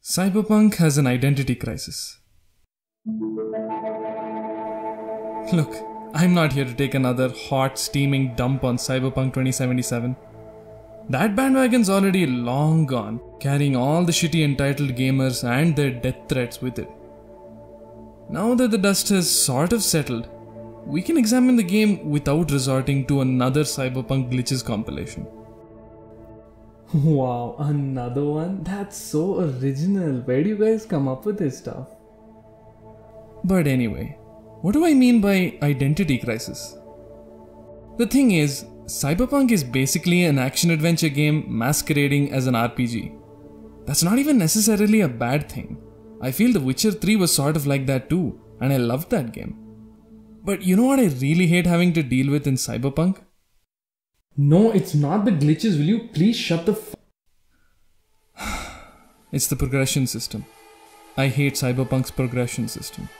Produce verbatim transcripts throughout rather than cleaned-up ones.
Cyberpunk has an identity crisis. Look, I'm not here to take another hot, steaming dump on Cyberpunk twenty seventy-seven. That bandwagon's already long gone, carrying all the shitty entitled gamers and their death threats with it. Now that the dust has sort of settled, we can examine the game without resorting to another Cyberpunk glitches compilation. Wow, another one? That's so original. Where do you guys come up with this stuff? But anyway, what do I mean by identity crisis? The thing is, Cyberpunk is basically an action-adventure game masquerading as an R P G. That's not even necessarily a bad thing. I feel The Witcher three was sort of like that too, and I loved that game. But you know what I really hate having to deal with in Cyberpunk? No, it's not the glitches. Will you please shut the f- It's the progression system. I hate Cyberpunk's progression system.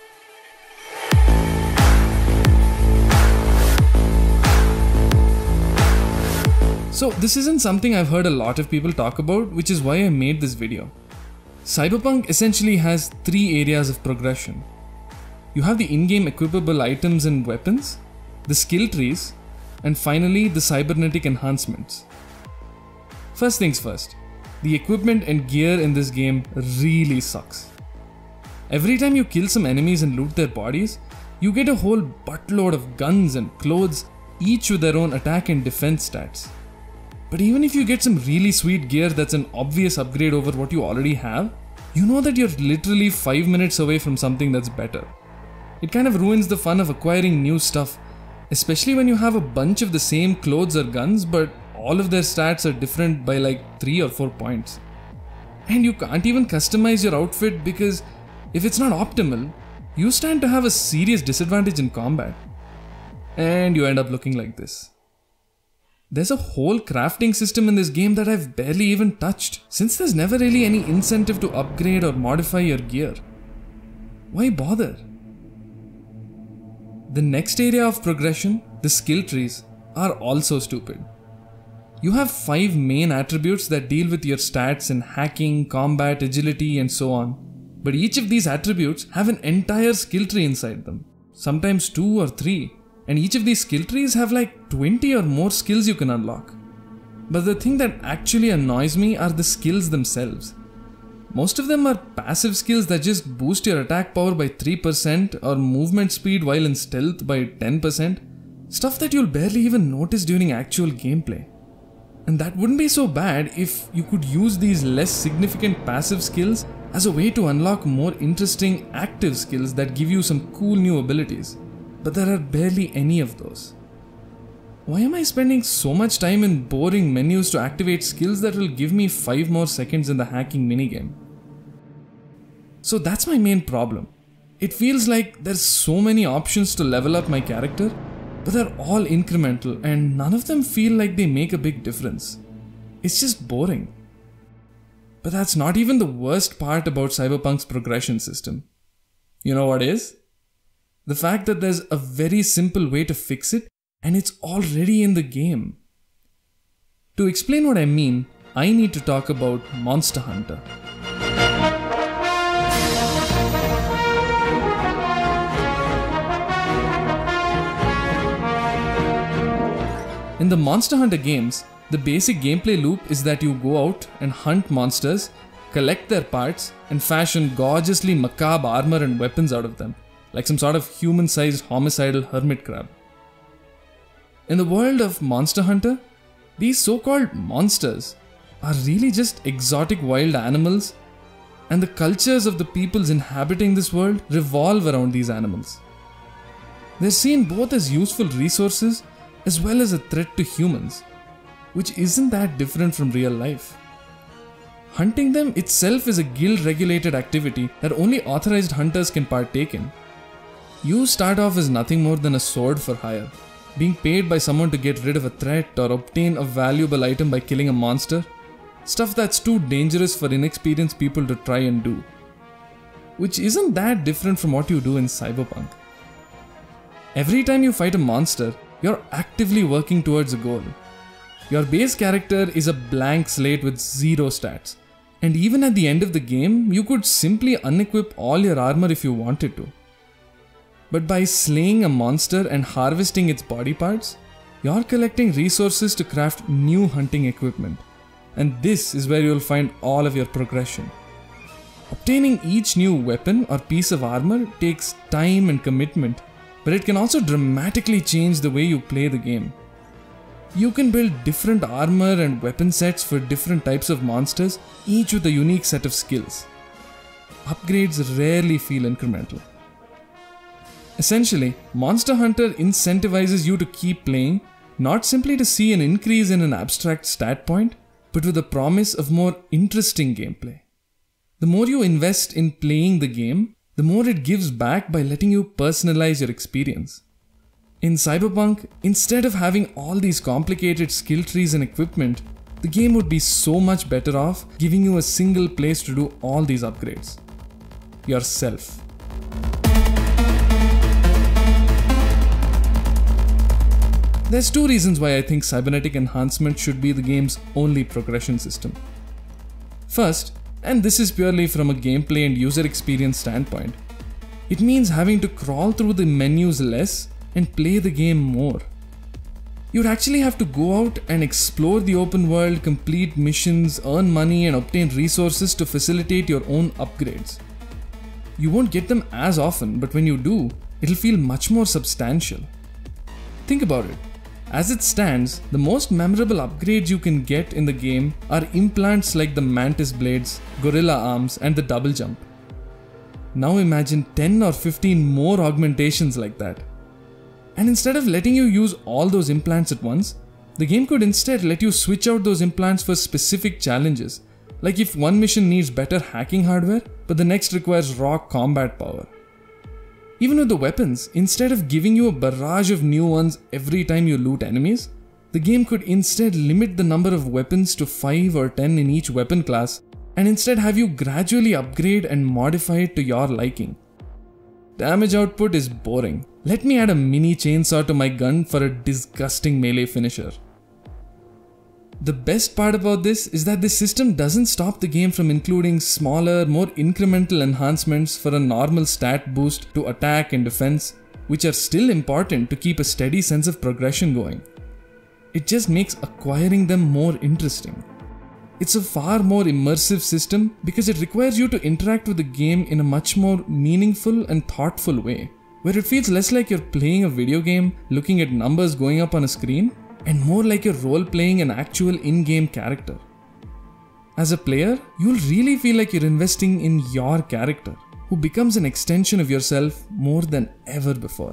So this isn't something I've heard a lot of people talk about, which is why I made this video. Cyberpunk essentially has three areas of progression. You have the in-game equipable items and weapons, the skill trees, and finally the cybernetic enhancements. First things first, the equipment and gear in this game really sucks. Every time you kill some enemies and loot their bodies, you get a whole buttload of guns and clothes, each with their own attack and defense stats. But even if you get some really sweet gear that's an obvious upgrade over what you already have, you know that you're literally five minutes away from something that's better. It kind of ruins the fun of acquiring new stuff, especially when you have a bunch of the same clothes or guns, but all of their stats are different by like three or four points. And you can't even customize your outfit because if it's not optimal, you stand to have a serious disadvantage in combat. And you end up looking like this. There's a whole crafting system in this game that I've barely even touched, since there's never really any incentive to upgrade or modify your gear. Why bother? The next area of progression, the skill trees, are also stupid. You have five main attributes that deal with your stats in hacking, combat, agility, and so on. But each of these attributes have an entire skill tree inside them, sometimes two or three, and each of these skill trees have like twenty or more skills you can unlock. But the thing that actually annoys me are the skills themselves. Most of them are passive skills that just boost your attack power by three percent or movement speed while in stealth by ten percent. Stuff that you'll barely even notice during actual gameplay. And that wouldn't be so bad if you could use these less significant passive skills as a way to unlock more interesting active skills that give you some cool new abilities. But there are barely any of those. Why am I spending so much time in boring menus to activate skills that will give me five more seconds in the hacking minigame? So that's my main problem. It feels like there's so many options to level up my character, but they're all incremental and none of them feel like they make a big difference. It's just boring. But that's not even the worst part about Cyberpunk's progression system. You know what is? The fact that there's a very simple way to fix it and it's already in the game. To explain what I mean, I need to talk about Monster Hunter. In the Monster Hunter games, the basic gameplay loop is that you go out and hunt monsters, collect their parts, and fashion gorgeously macabre armor and weapons out of them, like some sort of human-sized homicidal hermit crab. In the world of Monster Hunter, these so-called monsters are really just exotic wild animals, and the cultures of the peoples inhabiting this world revolve around these animals. They're seen both as useful resources as well as a threat to humans, which isn't that different from real life. Hunting them itself is a guild-regulated activity that only authorized hunters can partake in. You start off as nothing more than a sword for hire, being paid by someone to get rid of a threat or obtain a valuable item by killing a monster, stuff that's too dangerous for inexperienced people to try and do. Which isn't that different from what you do in Cyberpunk. Every time you fight a monster, you're actively working towards a goal. Your base character is a blank slate with zero stats, And even at the end of the game, you could simply unequip all your armor if you wanted to. But by slaying a monster and harvesting its body parts, you're collecting resources to craft new hunting equipment. And this is where you'll find all of your progression. Obtaining each new weapon or piece of armor takes time and commitment, but it can also dramatically change the way you play the game. You can build different armor and weapon sets for different types of monsters, each with a unique set of skills. Upgrades rarely feel incremental. Essentially, Monster Hunter incentivizes you to keep playing, not simply to see an increase in an abstract stat point, but with the promise of more interesting gameplay. The more you invest in playing the game, the more it gives back by letting you personalize your experience. In Cyberpunk, instead of having all these complicated skill trees and equipment, the game would be so much better off giving you a single place to do all these upgrades. Yourself. There's two reasons why I think cybernetic enhancement should be the game's only progression system. First, and this is purely from a gameplay and user experience standpoint, it means having to crawl through the menus less and play the game more. You'd actually have to go out and explore the open world, complete missions, earn money and obtain resources to facilitate your own upgrades. You won't get them as often, but when you do, it'll feel much more substantial. Think about it. As it stands, the most memorable upgrades you can get in the game are implants like the Mantis Blades, Gorilla Arms and the Double Jump. Now imagine ten or fifteen more augmentations like that. And instead of letting you use all those implants at once, the game could instead let you switch out those implants for specific challenges, like if one mission needs better hacking hardware, but the next requires raw combat power. Even with the weapons, instead of giving you a barrage of new ones every time you loot enemies, the game could instead limit the number of weapons to five or ten in each weapon class, and instead have you gradually upgrade and modify it to your liking. Damage output is boring. Let me add a mini chainsaw to my gun for a disgusting melee finisher. The best part about this is that this system doesn't stop the game from including smaller, more incremental enhancements for a normal stat boost to attack and defense, which are still important to keep a steady sense of progression going. It just makes acquiring them more interesting. It's a far more immersive system because it requires you to interact with the game in a much more meaningful and thoughtful way, where it feels less like you're playing a video game looking at numbers going up on a screen, and more like you're role-playing an actual in-game character. As a player, you'll really feel like you're investing in your character, who becomes an extension of yourself more than ever before.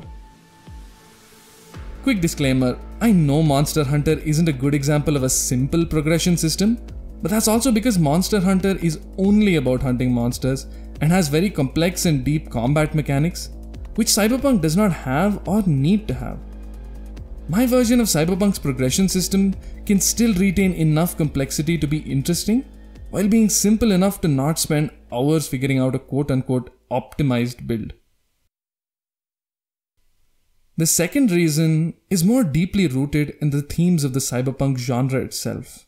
Quick disclaimer, I know Monster Hunter isn't a good example of a simple progression system, but that's also because Monster Hunter is only about hunting monsters and has very complex and deep combat mechanics, which Cyberpunk does not have or need to have. My version of Cyberpunk's progression system can still retain enough complexity to be interesting, while being simple enough to not spend hours figuring out a quote-unquote optimized build. The second reason is more deeply rooted in the themes of the Cyberpunk genre itself.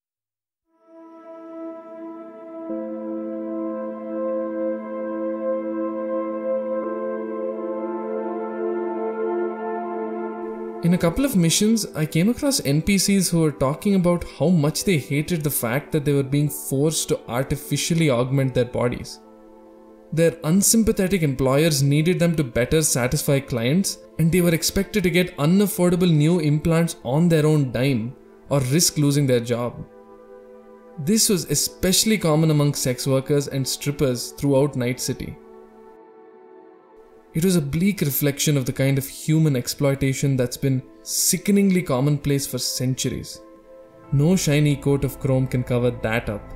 In a couple of missions, I came across N P Cs who were talking about how much they hated the fact that they were being forced to artificially augment their bodies. Their unsympathetic employers needed them to better satisfy clients, and they were expected to get unaffordable new implants on their own dime or risk losing their job. This was especially common among sex workers and strippers throughout Night City. It was a bleak reflection of the kind of human exploitation that's been sickeningly commonplace for centuries. No shiny coat of chrome can cover that up.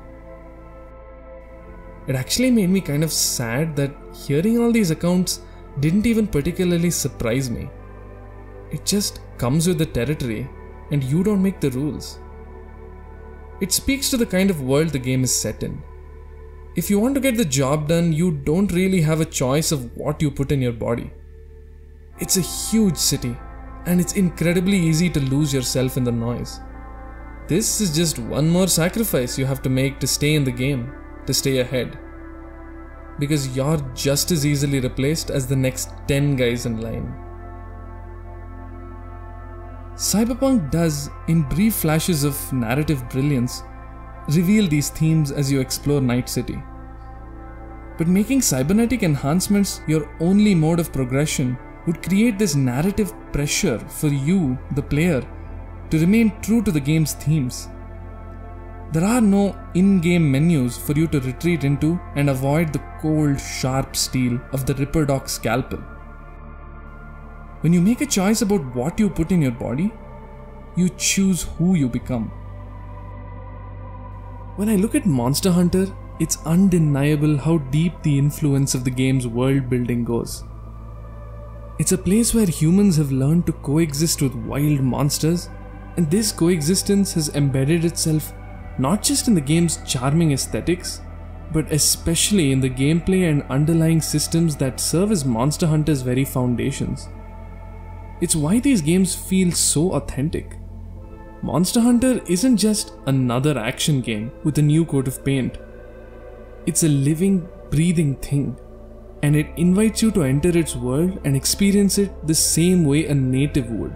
It actually made me kind of sad that hearing all these accounts didn't even particularly surprise me. It just comes with the territory, and you don't make the rules. It speaks to the kind of world the game is set in. If you want to get the job done, you don't really have a choice of what you put in your body. It's a huge city, and it's incredibly easy to lose yourself in the noise. This is just one more sacrifice you have to make to stay in the game. to stay ahead. Because you're just as easily replaced as the next ten guys in line. Cyberpunk does, in brief flashes of narrative brilliance, reveal these themes as you explore Night City. But making cybernetic enhancements your only mode of progression would create this narrative pressure for you, the player, to remain true to the game's themes. There are no in-game menus for you to retreat into and avoid the cold, sharp steel of the Ripper Doc scalpel. When you make a choice about what you put in your body, you choose who you become. When I look at Monster Hunter, it's undeniable how deep the influence of the game's world building goes. It's a place where humans have learned to coexist with wild monsters, and this coexistence has embedded itself not just in the game's charming aesthetics, but especially in the gameplay and underlying systems that serve as Monster Hunter's very foundations. It's why these games feel so authentic. Monster Hunter isn't just another action game with a new coat of paint. It's a living, breathing thing, and it invites you to enter its world and experience it the same way a native would.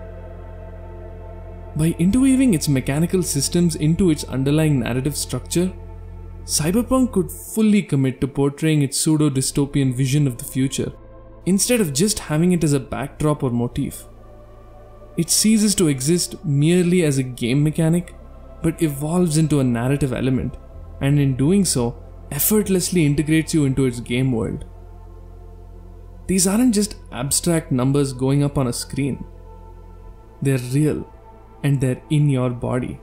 By interweaving its mechanical systems into its underlying narrative structure, Cyberpunk could fully commit to portraying its pseudo-dystopian vision of the future, instead of just having it as a backdrop or motif. It ceases to exist merely as a game mechanic, but evolves into a narrative element, and in doing so, effortlessly integrates you into its game world. These aren't just abstract numbers going up on a screen. They're real, and they're in your body.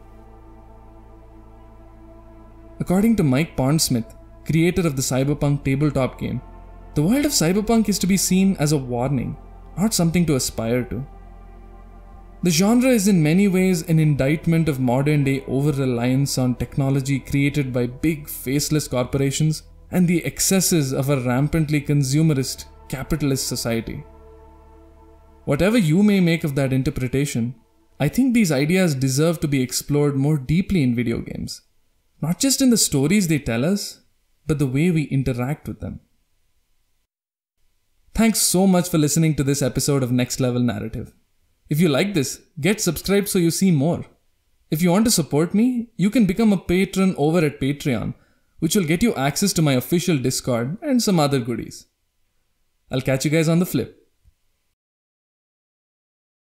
According to Mike Pondsmith, creator of the Cyberpunk tabletop game, the world of Cyberpunk is to be seen as a warning, not something to aspire to. The genre is in many ways an indictment of modern-day over-reliance on technology created by big, faceless corporations and the excesses of a rampantly consumerist, capitalist society. Whatever you may make of that interpretation, I think these ideas deserve to be explored more deeply in video games. Not just in the stories they tell us, but the way we interact with them. Thanks so much for listening to this episode of Next Level Narrative. If you like this, get subscribed so you see more. If you want to support me, you can become a patron over at Patreon, which will get you access to my official Discord and some other goodies. I'll catch you guys on the flip.